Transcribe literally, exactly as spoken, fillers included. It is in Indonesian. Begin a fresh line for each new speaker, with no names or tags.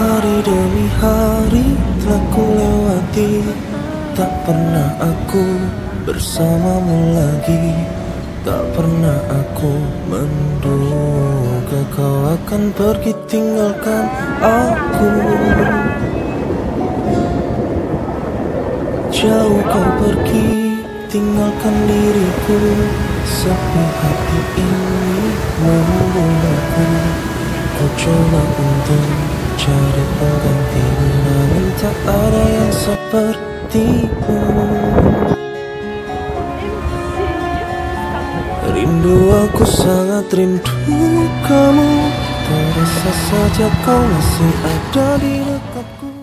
Hari demi hari telah ku lewati, tak pernah aku bersamamu lagi. Tak pernah aku menduga kau akan pergi tinggalkan aku. Jauh kau pergi tinggalkan diriku, sepi hati ini membuatku. Ku coba untuk cari pengganti, namun tak ada yang sepertimu. Rindu, aku sangat rindu kamu. Terasa saja kau masih ada di dekatku.